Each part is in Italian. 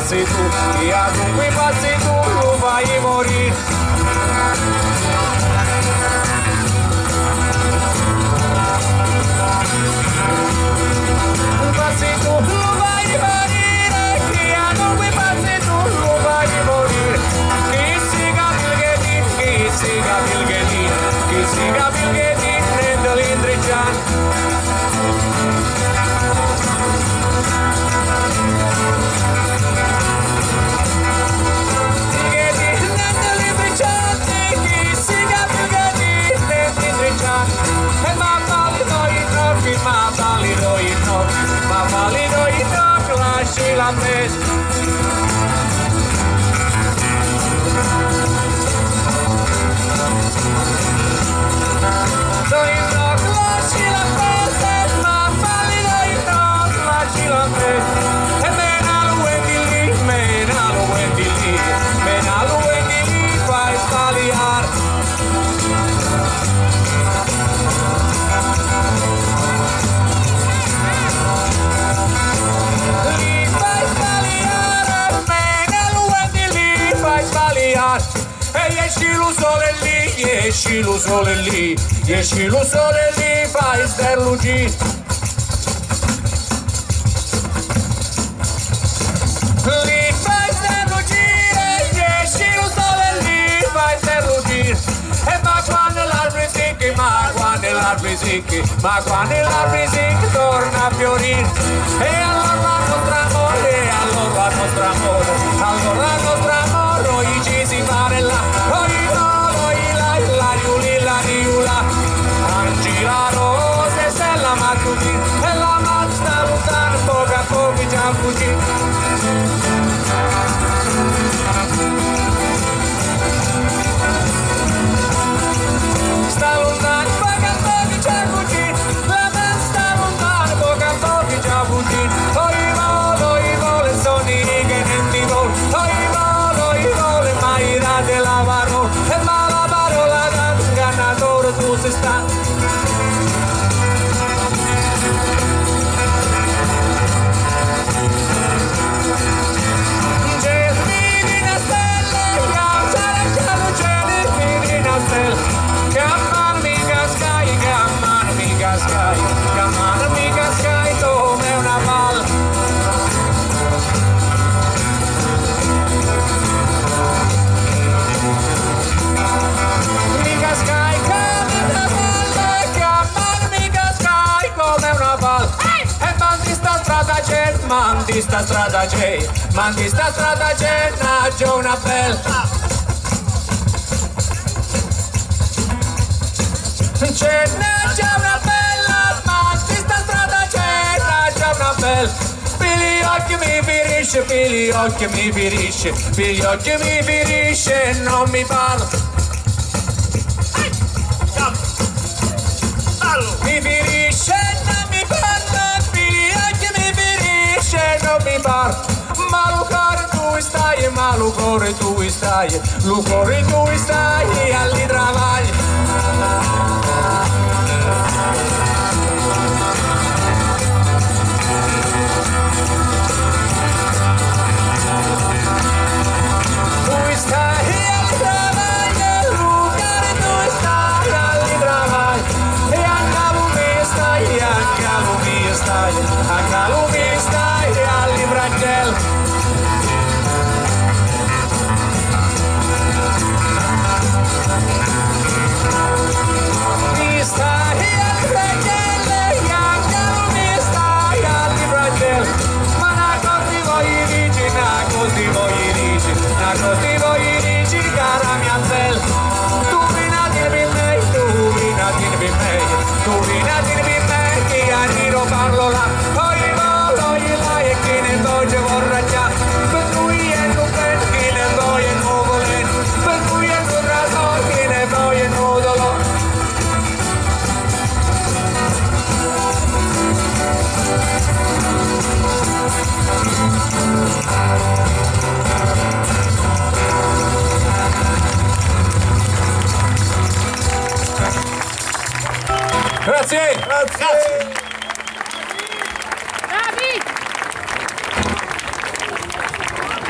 passi tu, e a dunque passi tu lo fai morire. Passi tu lo fai morire, e a dunque passi tu lo fai morire. Chi si capiva che ti prende l'indricciano. Ma valido i tocchi, lasci la festa. Doi tocchi, lasci la festa, ma valido i tocchi, lasci la festa. E mena lo vendi lì, fai sbagliare. E esci lo sole lì, fai sterlugi. Lì fai sterlugire, esci lo sole lì, fai sterlugire. E ma quando l'albero sicchi, torna a fiorire. E allora il nostro amore, noi ci si fare là. La rosa e se la mattutina e la mazza sta lontano, poco a poco già fuggì. Sta lontano, poco a poco già fuggì. La mazza sta lontano, poco a poco già fuggì. Oi vole, sono i che non ti vuole. Oi vole, mai date la parola. E ma la parola da un ingannatore tu sei stato. Chiamano mica Sky come una palla. Mica Sky come una palla, chiamano mica Sky come una palla. E mandi sta strada c'è, naggio una bella. C'è già una bella, ma sta strada c'è già una bella. Pigli occhi mi ferisce, non mi parla. Mi ferisce, non mi parla, pigli occhi mi ferisce, non mi parla. Ma lo cuore tu stai, alli travagli. Anche lui stai alli braccielli. Mi stai alli braccielli, anche lui stai alli braccielli. Ma na così voi dici, cara mia bella. Tu vinati per me, che a Niro parlo là. E chi ne voglio vorraccia, per cui è un ben, chi ne voglio nuovo len, per cui è un razzo, chi ne voglio nuovo. Grazie. Bravi!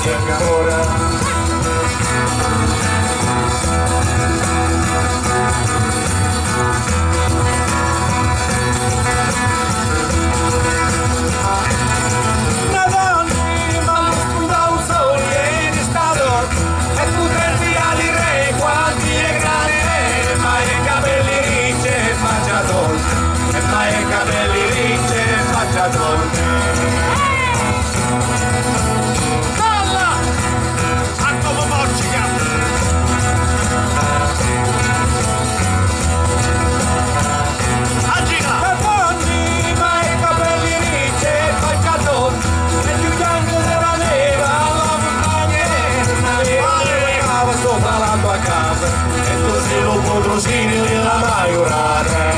c'è mio amore. Rosini della Maiorare.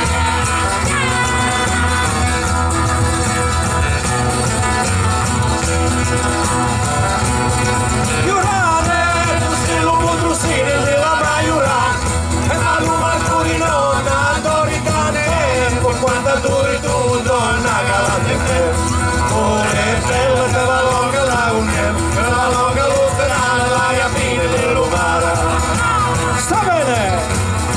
Iurare, tu sei lo Rosini della Maiorare. E ma lo Marco di nonna, Doritane, con quanta duri tu, donna galante te. Ore bella, te va longa la unione, te va longa l'operana, la fine dell'umara. Sta bene!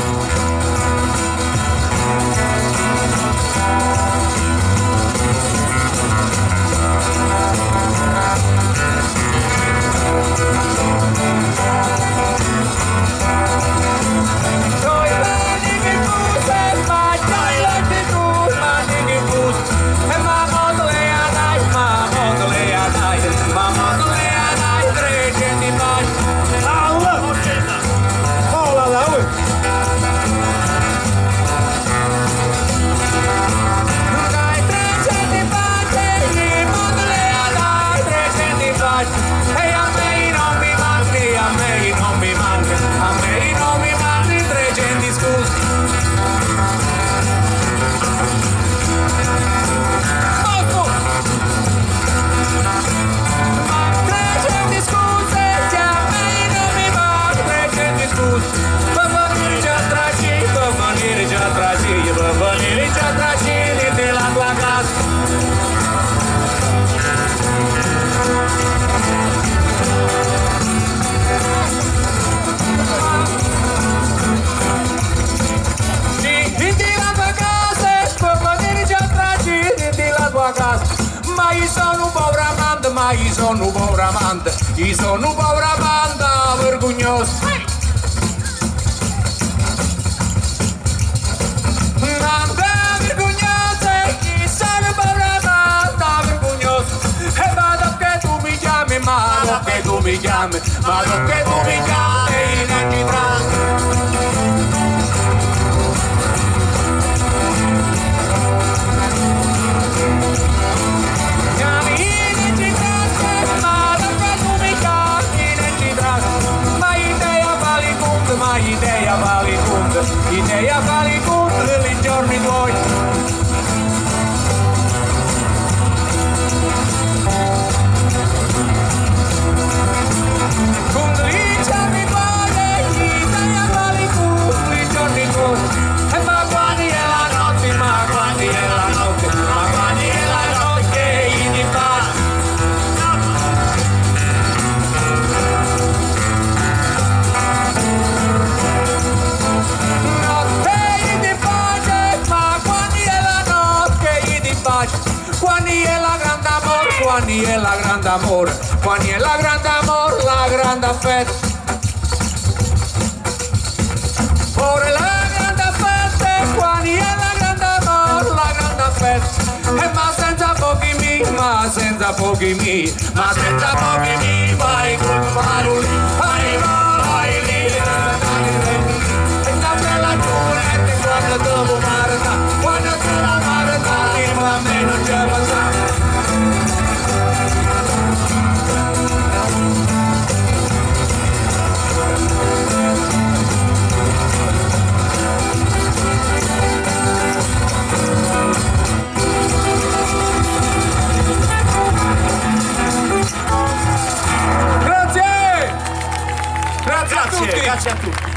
Ma io sono un povero amante, io sono un povero amante vergognoso. Amante vergognoso, io sono un povero amante vergognoso. E vado che tu mi chiami, ma che tu mi chiami, ma che tu mi chiami in ogni trans. Idea vali tutti i giorni tuoi. Condicia mi vuole, idea vali tutti i giorni tuoi. E ma quando è la notte, ma quando è la notte, ma quando è la notte che ti fa. Quando è la grande amore, quando è la grande amore, la grande affetto. Ora la grande affetto, quando è la grande amore, la grande affetto. E ma senza pochi mi, ma senza pochi mi, ma senza pochi mi, vai con parole, vai lì, e la bella giornata quando dopo marta, quando c'è la marta, a me non c'è passato. Grazie a tutti.